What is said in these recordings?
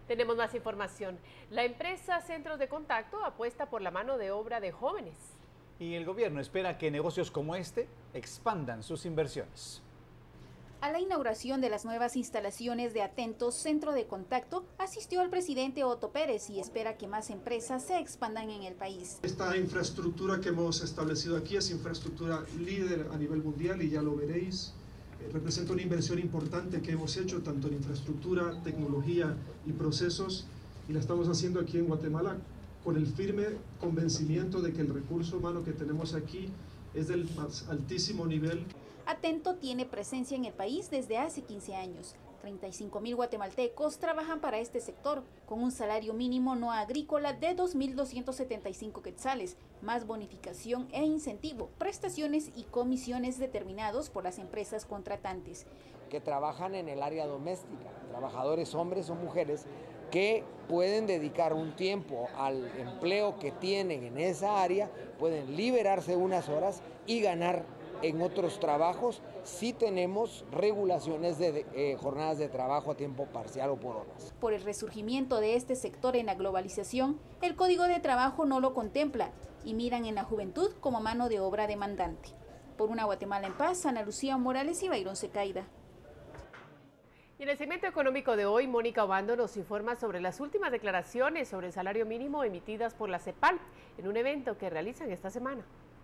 Tenemos más información. La empresa Centros de Contacto apuesta por la mano de obra de jóvenes. Y el gobierno espera que negocios como este expandan sus inversiones. A la inauguración de las nuevas instalaciones de Atento Centro de Contacto asistió el presidente Otto Pérez y espera que más empresas se expandan en el país. Esta infraestructura que hemos establecido aquí es infraestructura líder a nivel mundial y ya lo veréis. Representa una inversión importante que hemos hecho tanto en infraestructura, tecnología y procesos, y la estamos haciendo aquí en Guatemala con el firme convencimiento de que el recurso humano que tenemos aquí es del más altísimo nivel. Atento tiene presencia en el país desde hace 15 años. 35.000 guatemaltecos trabajan para este sector, con un salario mínimo no agrícola de 2.275 quetzales, más bonificación e incentivo, prestaciones y comisiones determinados por las empresas contratantes. Que trabajan en el área doméstica, trabajadores hombres o mujeres que pueden dedicar un tiempo al empleo que tienen en esa área, pueden liberarse unas horas y ganar en otros trabajos si tenemos regulaciones de jornadas de trabajo a tiempo parcial o por horas. Por el resurgimiento de este sector en la globalización, el Código de Trabajo no lo contempla y miran en la juventud como mano de obra demandante. Por una Guatemala en paz, Ana Lucía Morales y Bayrón Secaida. Y en el segmento económico de hoy, Mónica Obando nos informa sobre las últimas declaraciones sobre el salario mínimo emitidas por la CEPAL en un evento que realizan esta semana.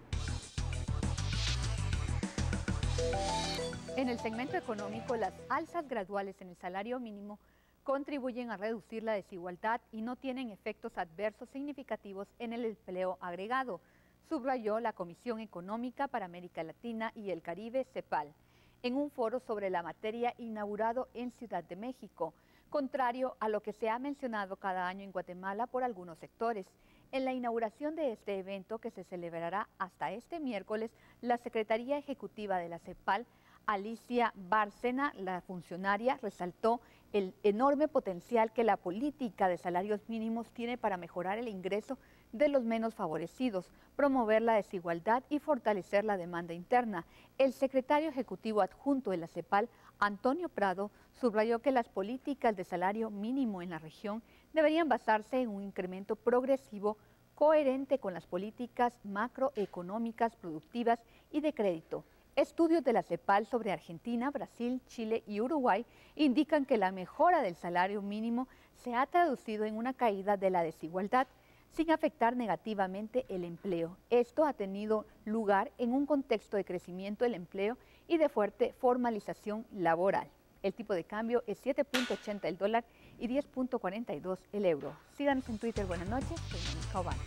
En el segmento económico, las alzas graduales en el salario mínimo contribuyen a reducir la desigualdad y no tienen efectos adversos significativos en el empleo agregado, subrayó la Comisión Económica para América Latina y el Caribe, CEPAL, en un foro sobre la materia inaugurado en Ciudad de México, contrario a lo que se ha mencionado cada año en Guatemala por algunos sectores. En la inauguración de este evento, que se celebrará hasta este miércoles, la Secretaría Ejecutiva de la CEPAL, Alicia Bárcena, la funcionaria, resaltó el enorme potencial que la política de salarios mínimos tiene para mejorar el ingreso de los menos favorecidos, promover la desigualdad y fortalecer la demanda interna. El secretario ejecutivo adjunto de la CEPAL, Antonio Prado, subrayó que las políticas de salario mínimo en la región deberían basarse en un incremento progresivo coherente con las políticas macroeconómicas, productivas y de crédito. Estudios de la CEPAL sobre Argentina, Brasil, Chile y Uruguay indican que la mejora del salario mínimo se ha traducido en una caída de la desigualdad sin afectar negativamente el empleo. Esto ha tenido lugar en un contexto de crecimiento del empleo y de fuerte formalización laboral. El tipo de cambio es 7.80 el dólar y 10.42 el euro. Síganos en Twitter. Buenas noches. Soy Mónica Obando.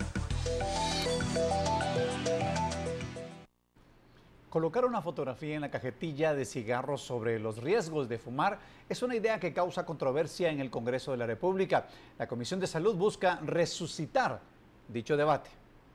Colocar una fotografía en la cajetilla de cigarros sobre los riesgos de fumar es una idea que causa controversia en el Congreso de la República. La Comisión de Salud busca resucitar dicho debate.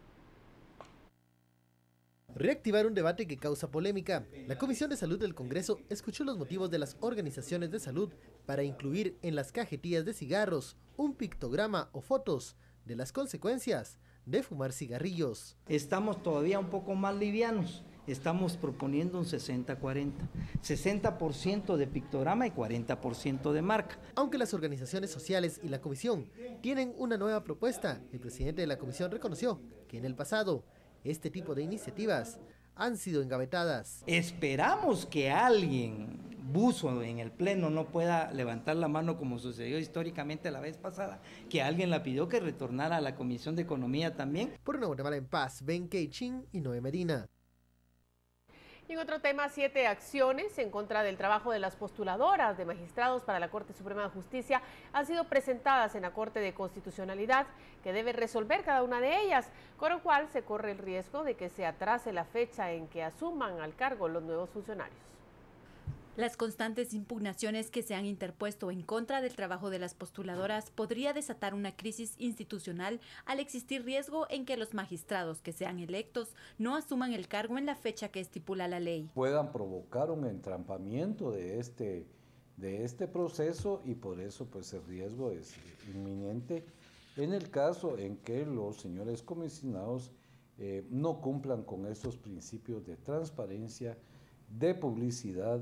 Reactivar un debate que causa polémica. La Comisión de Salud del Congreso escuchó los motivos de las organizaciones de salud para incluir en las cajetillas de cigarros un pictograma o fotos de las consecuencias de fumar cigarrillos. Estamos todavía un poco más livianos. Estamos proponiendo un 60-40, 60% de pictograma y 40% de marca. Aunque las organizaciones sociales y la comisión tienen una nueva propuesta, el presidente de la comisión reconoció que en el pasado este tipo de iniciativas han sido engavetadas. Esperamos que alguien, buzo en el pleno, no pueda levantar la mano como sucedió históricamente la vez pasada, que alguien la pidió que retornara a la Comisión de Economía también. Por una Guatemala en paz, Ben Keichin y Noé Medina. Y en otro tema, 7 acciones en contra del trabajo de las postuladoras de magistrados para la Corte Suprema de Justicia han sido presentadas en la Corte de Constitucionalidad, que debe resolver cada una de ellas, con lo cual se corre el riesgo de que se atrase la fecha en que asuman al cargo los nuevos funcionarios. Las constantes impugnaciones que se han interpuesto en contra del trabajo de las postuladoras podría desatar una crisis institucional al existir riesgo en que los magistrados que sean electos no asuman el cargo en la fecha que estipula la ley. Puedan provocar un entrampamiento de este proceso y por eso pues el riesgo es inminente en el caso en que los señores comisionados no cumplan con estos principios de transparencia, de publicidad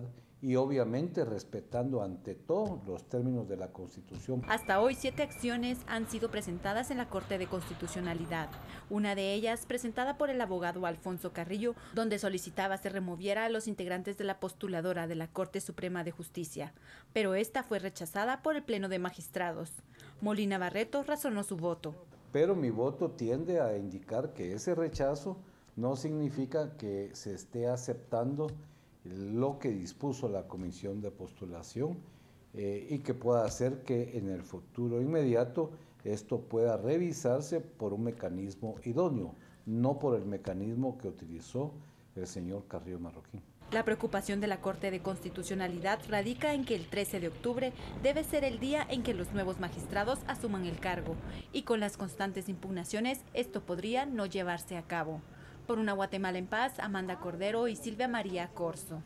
y obviamente respetando ante todo los términos de la Constitución. Hasta hoy 7 acciones han sido presentadas en la Corte de Constitucionalidad. Una de ellas presentada por el abogado Alfonso Carrillo, donde solicitaba se removiera a los integrantes de la postuladora de la Corte Suprema de Justicia, pero esta fue rechazada por el Pleno de Magistrados. Molina Barreto razonó su voto. Pero mi voto tiende a indicar que ese rechazo no significa que se esté aceptando lo que dispuso la Comisión de Postulación y que pueda hacer que en el futuro inmediato esto pueda revisarse por un mecanismo idóneo, no por el mecanismo que utilizó el señor Carrillo Marroquín. La preocupación de la Corte de Constitucionalidad radica en que el 13 de octubre debe ser el día en que los nuevos magistrados asuman el cargo, y con las constantes impugnaciones esto podría no llevarse a cabo. Por una Guatemala en paz, Amanda Cordero y Silvia María Corzo.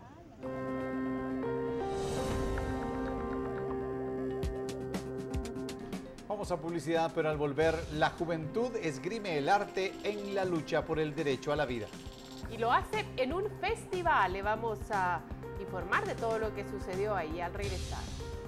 Vamos a publicidad, pero al volver, la juventud esgrime el arte en la lucha por el derecho a la vida. Y lo hace en un festival. Le vamos a informar de todo lo que sucedió ahí al regresar.